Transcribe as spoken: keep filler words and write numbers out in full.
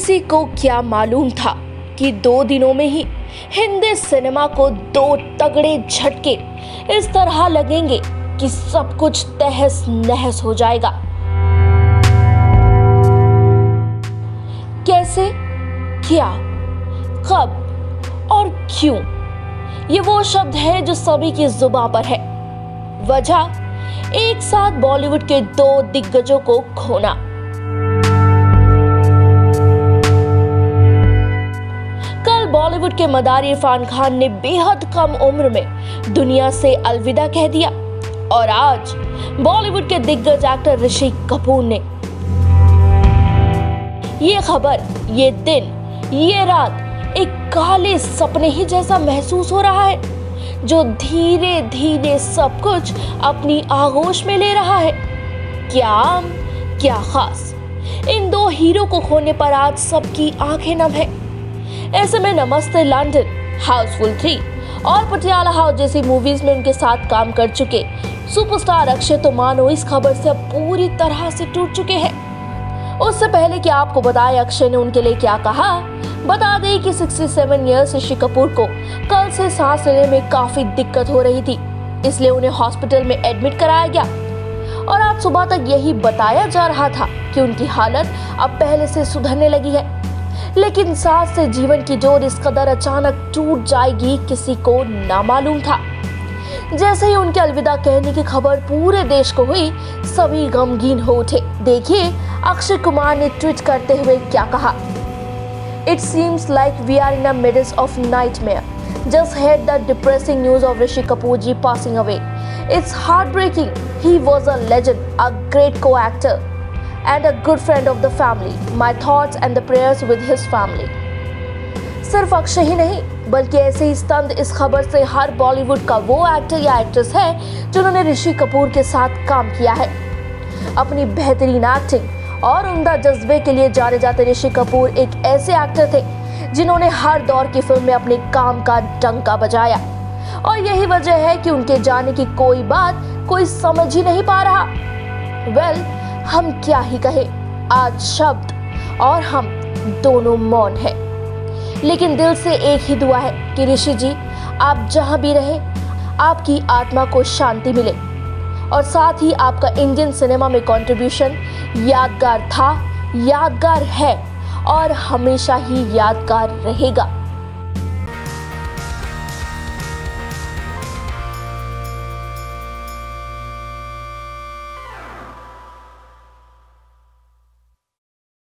किसी को क्या मालूम था कि दो दिनों में ही हिंदी सिनेमा को दो तगड़े झटके इस तरह लगेंगे कि सब कुछ तहस नहस हो जाएगा। कैसे, क्या, कब और क्यों, ये वो शब्द है जो सभी की जुबान पर है। वजह, एक साथ बॉलीवुड के दो दिग्गजों को खोना। कल बॉलीवुड के मदार इरफान खान ने बेहद कम उम्र में दुनिया से अलविदा कह दिया और आज बॉलीवुड के दिग्गज एक्टर ऋषि कपूर ने। ये खबर, ये दिन, ये रात एक काले सपने ही जैसा महसूस हो रहा है जो धीरे धीरे सब कुछ अपनी आगोश में ले रहा है। क्या आम, क्या खास, इन दो हीरो को खोने पर आज सबकी आंखें नम है। ऐसे में नमस्ते लंदन, हाउसफुल थ्री और पटियाला हाउस जैसी मूवीज में उनके साथ काम कर चुके सुपरस्टार अक्षय तो मानो इस खबर से अब पूरी तरह से टूट चुके हैं। उससे पहले कि आपको बताएं अक्षय ने उनके लिए क्या कहा, बता दें कि सड़सठ इयर्स ऋषि कपूर को कल से सांस लेने में काफी दिक्कत हो रही थी, इसलिए उन्हें हॉस्पिटल में एडमिट कराया गया और आज सुबह तक यही बताया जा रहा था कि उनकी हालत अब पहले से सुधरने लगी है। लेकिन सांस से जीवन की डोर इस कदर अचानक टूट जाएगी किसी को ना मालूम था। जैसे ही उनके अलविदा कहने की खबर पूरे देश को हुई, सभी गमगीन हो उठे। देखिए अक्षय कुमार ने ट्वीट करते हुए क्या कहा। It seems like we are in the midst of nightmare. Just heard the depressing news of Rishi Kapoor ji passing away. It's heartbreaking. He was a legend, a great co-actor, and a good friend of the family. My thoughts and the prayers with his family. सिर्फ अक्षय ही नहीं बल्कि ऐसे ही स्तंभ इस खबर से हर बॉलीवुड का वो एक्टर या एक्ट्रेस है जिन्होंने ऋषि कपूर के साथ काम किया है। अपनी बेहतरीन एक्टिंग और उम्दा जज्बे के लिए जाने जाते ऋषि कपूर एक ऐसे एक्टर थे जिन्होंने हर दौर की फिल्म में अपने काम का डंका बजाया और यही वजह है कि उनके जाने की कोई बात कोई समझ ही नहीं पा रहा। वेल, हम क्या ही कहे, आज शब्द और हम दोनों मौन है, लेकिन दिल से एक ही दुआ है कि ऋषि जी आप जहां भी रहे आपकी आत्मा को शांति मिले और साथ ही आपका इंडियन सिनेमा में कंट्रीब्यूशन यादगार था, यादगार है और हमेशा ही यादगार रहेगा।